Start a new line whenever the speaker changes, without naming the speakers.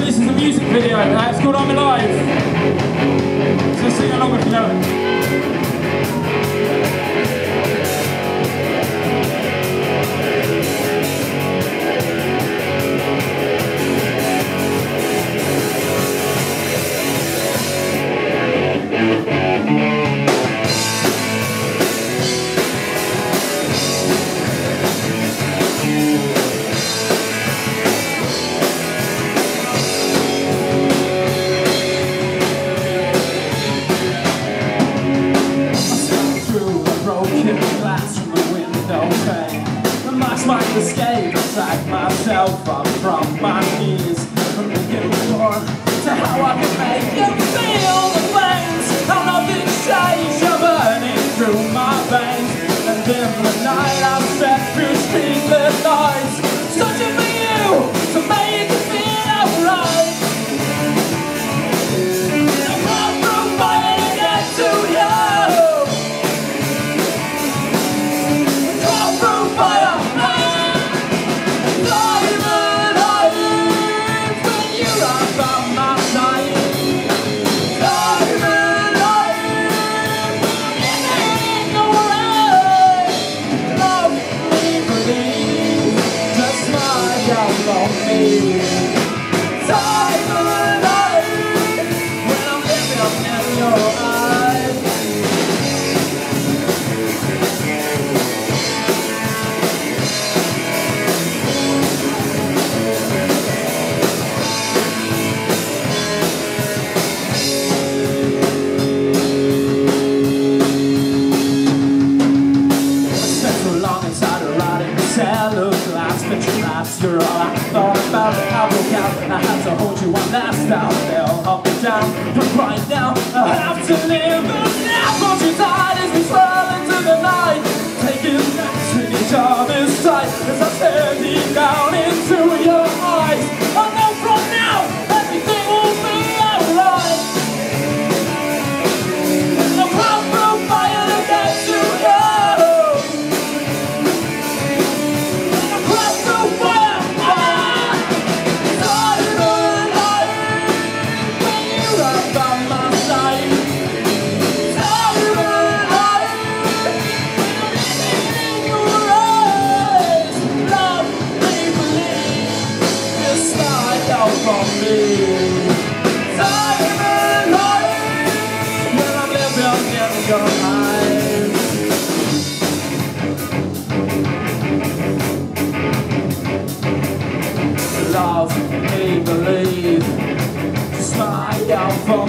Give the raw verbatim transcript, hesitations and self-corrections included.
this is a music video, uh, it's called I'm Alive. So sing along if you know it.
Might escape, drag myself up from my knees from the door to how I can make you feel the pains. How nothing changed, you're burning through my veins. And in the night I step through streetlit lights, searching for you to make it feel alright. I run through fire to get to you. Run through fire. You're all I thought about. I broke out and I had to hold you one last out. They'll up and down, but right now I have to live. And now once you died as we swirl into the night, taking next with each other's tight as I stare deep down into your eyes. I know from now everything will be alright. And I'll come through fire to get to you. Love me, believe, smile for